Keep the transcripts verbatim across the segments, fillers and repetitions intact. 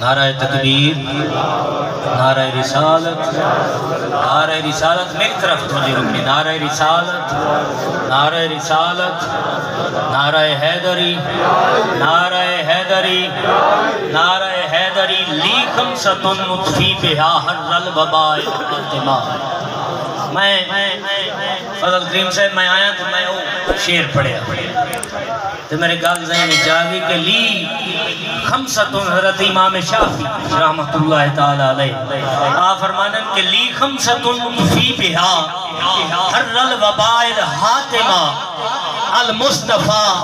نعرہ تکبیر، نعرہ رسالت، نعرہ رسالت میری طرف توجہ رکھیں، نعرہ رسالت، نعرہ رسالت، نعرہ حیدری، نعرہ حیدری، نعرہ حیدری، لی خمسۃ نطفی بہا حر الوباء الفاطمہ۔ میں فضل کریم صاحب میں آیا تو میں وہ شیر پڑھیا تو میرے گل ذہن جاگی کہ لی خمسۃ، حضرت امام شافعی رحمت اللہ تعالیٰ علیہ آپ فرمانن کہ لی خمسۃ فی بہا حر الوباء الحاتمہ المصطفیٰ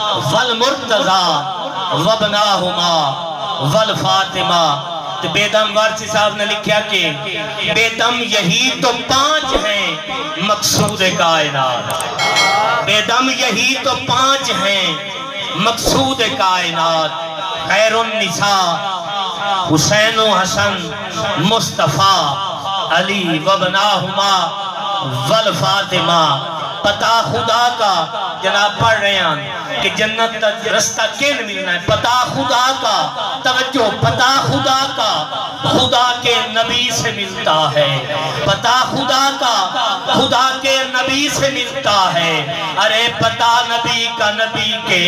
والمرتضی وابناہما والفاطمہ۔ تو بیدم وارسی صاحب نے لکھیا کہ بیدم یہی تو پانچ ہیں مقصود کائنات، بیدم یہی تو پانچ ہیں مقصود کائنات، خیر النساء حسین و حسن مصطفیٰ علی وابناہما والفاطمہ۔ پتہ خدا کا جناب پڑھ رہے ہیں کہ جنت تک رستہ کین ملنا ہے، پتہ خدا کا، توجہ، پتہ خدا کا خدا کے نبی سے ملتا ہے، پتہ خدا کا خدا کے نبی سے ملتا ہے، ارے پتہ نبی کا نبی کے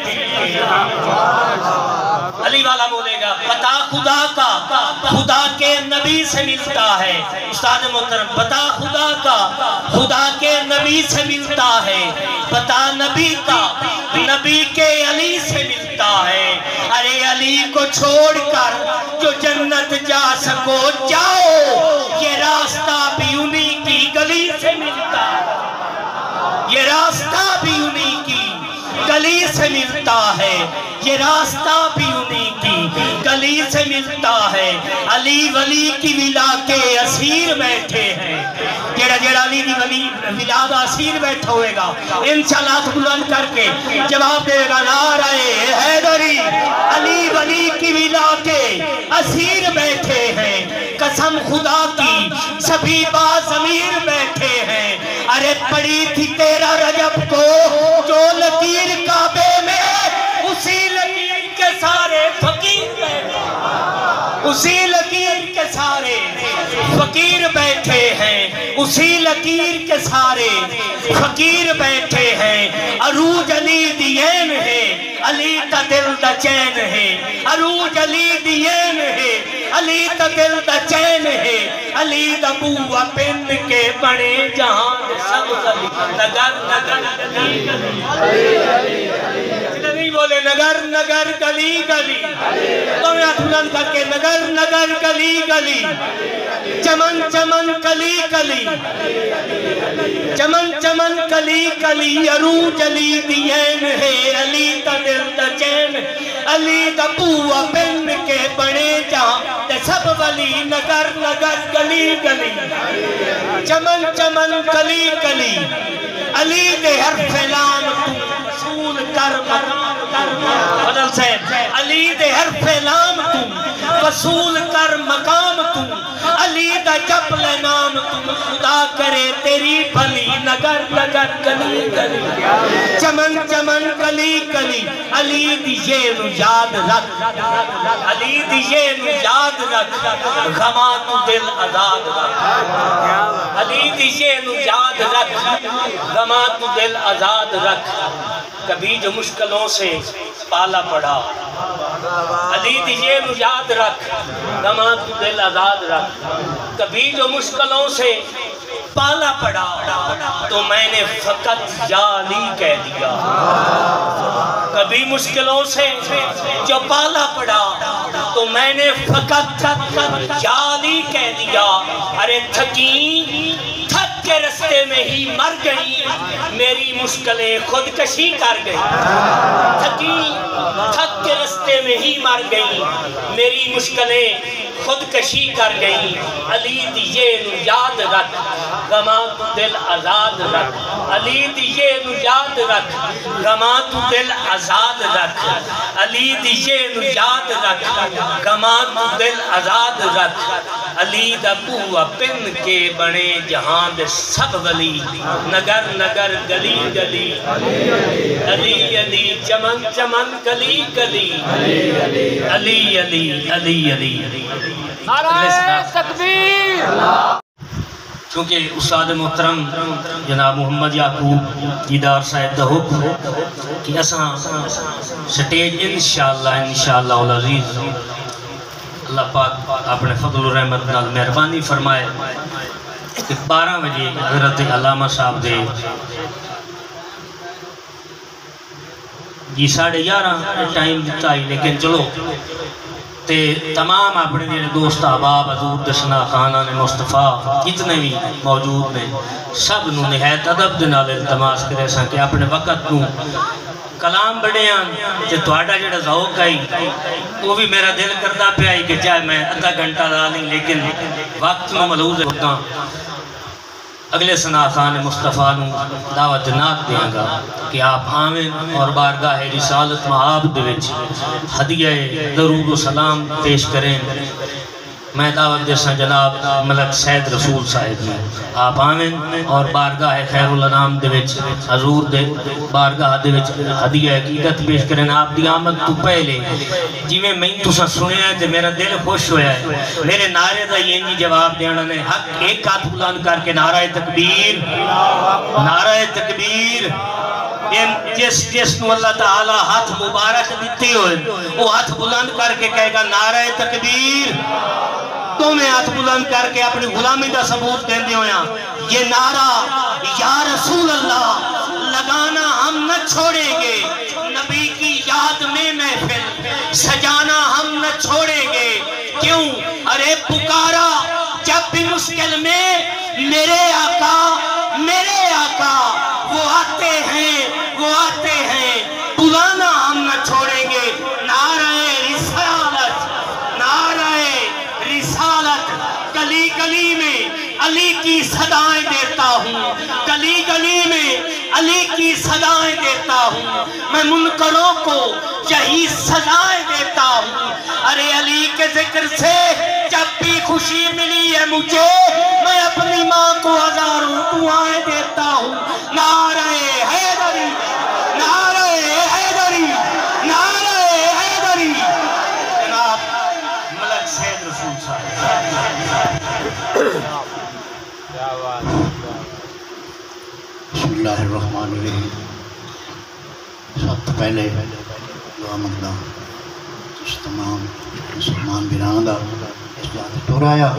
علی والا بولے گا، پتہ خدا کا خدا کے نبی سے ملتا ہے، استاد محترم، پتہ خدا کا خدا کے نبی سے ملتا ہے، پتہ نبی کا نبی کے علی سے ملتا ہے، ارے علی کو چھوڑ کر جو جنت جا سکو جاؤ، یہ راستہ بھی انہی کی گلی سے ملتا ہے، یہ راستہ بھی انہی کی گلی سے ملتا ہے، یہ راستہ بھی انہی کی گلی سے ملتا ہے۔ علی ولی کی ولا کے اسیر بیٹھے ہیں، جیڑا جیڑا علی کی ولی ولا دا اسیر بیٹھا ہوئے گا انشاءاللہ تو بلند کر کے جواب دے گا نعرہ حیدری، علی ولی کی ولا کے اسیر بیٹھے ہیں، قسم خدا کی سبھی باضمیر بیٹھے ہیں، ارے پڑی تھی تیرا رجب کو جو لکیر کعبے میں، اسی لکیر کے سارے فقیر بیٹھے، اسی لکیر کے سارے فقیر بیٹھے ہیں، اسی لکیر کے سارے فقیر بیٹھے ہیں۔ عروج علی دین ہے، علی تا دل دا چین ہے، عروج علی دین ہے، علی تا دل دا چین ہے، علی دا بوہ پند کے بڑے جہاں سب علی نگر نگر گلی گلی نہیں بولے نگر نگر گلی گلی تو میں بلند کر کے نگر نگر گلی گلی چمن چمن کلی کلی چمن چمن کلی کلی عروج علی دین ہے، علی تا دل دا چین، علی دا بوہ پند کے بڑے جہاں تے سب ولی نگر نگر گلی گلی چمن چمن کلی کلی، علی دے حرف لام تو وصول کر مقام فضل صاحب، علی دے حرف لام تو وصول کر مقام تو، علی دا جبل نام تو خدا کرے تیری بھلی نگر نگر گلی گلی چمن چمن کلی کلی، علی دیئے نو یاد رکھ، علی دیئے نو یاد رکھ، غماں تو دل آزاد رکھ، علی دیئے نو یاد رکھ، غماں تو دل آزاد رکھ، کبھی جو مشکلوں سے پالا پڑا، علی دیئے نو یاد رکھ، غماں تو دل آزاد رکھ، کبھی جو مشکلوں سے پالا پڑا تو میں نے فقط یا علی کہہ دیا، کبھی مشکلوں سے جو پالا پڑا تو میں نے فقط یا علی کہہ دیا، ارے تھکی تھک کے رستے میں ہی مر گئی، میری مشکلیں خودکشی کر گئی، تھکی تھک کے رستے میں ہی مر گئی، میری مشکلیں خودکشی کر گئی، علی دیئے نو یاد رکھ، غماں تو دل آزاد رکھ، علی دیئے نو یاد رکھ، غماں تو دل آزاد رکھ، علی دیئے نو یاد رکھ، غماں تو دل آزاد رکھ، علی دا بوہ پن کے بنے جہان دے سب ولی نگر نگر گلی گلی علی علی چمن چمن گلی گلی علی علی علی علی نعرہ تکبیر۔ چونکہ استاد محترم جناب محمد یعقوب دیدار صاحب دا حکم کہ اساں سٹیج انشاءاللہ انشاءاللہ العزیز اللہ پاک اپنے فضل و رحمت نال مہربانی فرمائے کہ بارہ بجے حضرت علامہ صاحب دے جی ساڑھے گیارہ ٹائم دیتا ہی لیکن چلو تے تمام اپنے میرے دوست احباب حضور دسنا خانان مصطفیٰ جتنے بھی موجود نے سب نو نہایت ادب دے نال التماس کرے ساں کہ اپنے وقت نو کلام بڑے ہیں کہ تواڈا جڑا ذوق آئی وہ بھی میرا دل کرتا پہ آئی کہ چاہے میں ادھا گھنٹہ لا لیں لیکن وقت میں ملحوظ ہوتا اگلے ثنا خان مصطفیٰ نو دعوت نات دیاں گا کہ آپ آمین اور بارگاہ رسالت معاب دے وچ ہدیہ درود و سلام پیش کریں میں دعوت دیسا جناب ملک سید رسول صاحب میں آپ آمین اور بارگاہ خیر الانام دے وچ حضور دے بارگاہ دے وچ ہدیہ حقیقت پیش کریں آپ دی آمد تو پہلے جی میں میں تُسا سنے ہیں تے میرا دل خوش ہویا ہے میرے نعرے دا یہ نہیں جواب دینا نے حق ایک ہاتھ بلند کر کے نعرہ تکبیر نعرہ تکبیر جس جس نو اللہ تعالی ہاتھ مبارک دیتے ہوئے وہ ہاتھ بلند کر کے کہے گا نعرہ تکبیر تو میں ہاتھ بلند کر کے اپنی غلامی دا ثبوت دیندے ہویا یہ نعرہ یا رسول اللہ لگانا ہم نہ چھوڑیں گے نبی کی یاد میں محفل سجانا ہم نہ چھوڑیں گے کیوں ارے پکارا جب بھی مشکل میں میرے آقا میرے آقا وہ آتے ہیں وہ آتے ہیں بلانا ہم نہ چھوڑیں گے نعرہ رسالت نعرہ رسالت گلی گلی میں علی کی صدائیں دیتا ہوں گلی گلی میں علی کی صدائیں دیتا ہوں میں منکروں کو یہی سزائیں دیتا ہوں ارے علی کے ذکر سے جب بھی خوشی ملی ہے مجھے میں اپنی ماں کو ہزاروں دعائیں دیتا ہوں نعرہ حیدری نعرہ حیدری نعرہ حیدری جناب ملک سید رسول صاحب بسم اللہ الرحمن الرحیم سب تو پہلے دعا منگا اس تمام مسلمان بیران دا اس بات ٹور آیا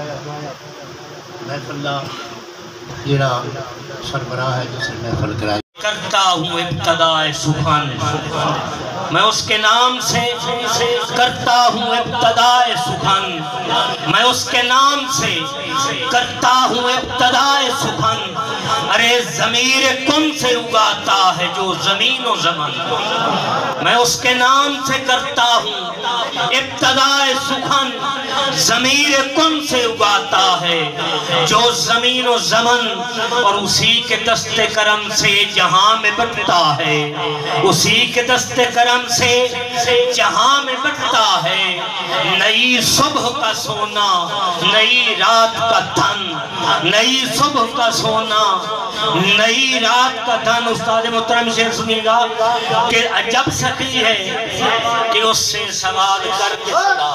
محفل دا جڑا سربراہ ہے جس نے محفل کرائی کرتا ہوں ابتدائے سخن میں اس کے نام سے کرتا ہوں ابتدائے سخن میں اس کے نام سے کرتا ہوں ابتدائے سخن ارے ضمیر کن سے اگاتا ہے جو زمین و زمن میں اس کے نام سے کرتا ہوں ابتدائے سخن ضمیر کن سے اگاتا ہے جو زمین و زمن اور اسی کے دست کرم سے جہاں میں بٹتا ہے اسی کے دست کرم سے جہاں میں بٹتا ہے نئی صبح کا سونا نئی رات کا دھن نئی صبح کا سونا نئی رات کا دھن استاد محترم شیخ سنیں گا کہ عجب سخی ہے کہ اس سے سوال کر کے صدا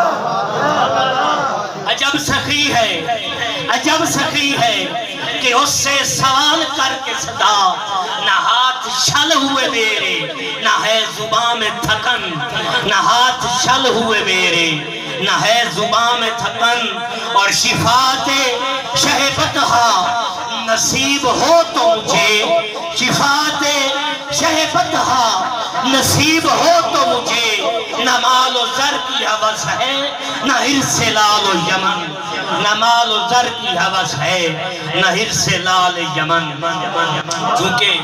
عجب سخی ہے عجب سخی ہے کہ اس سے سوال کر کے صدا نہ ہاتھ شل ہوئے میرے نہ ہے زبان میں تھکن نہ ہاتھ شل ہوئے میرے نہ ہے زبان میں تھکن اور شفاعت شہ فتحہ نصیب ہو تو مجھے شفاعت شہ فتحہ نصیب ہو تو مجھے نہ مال و زر کی حوث ہے نہ حرص لال و یمن نہ مال و زر کی حوث ہے نہ حرص لال یمن چونکہ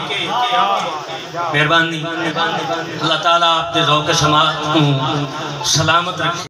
مہربانی اللہ تعالیٰ آپ دے ذوق سماعت کو سلامت رکھے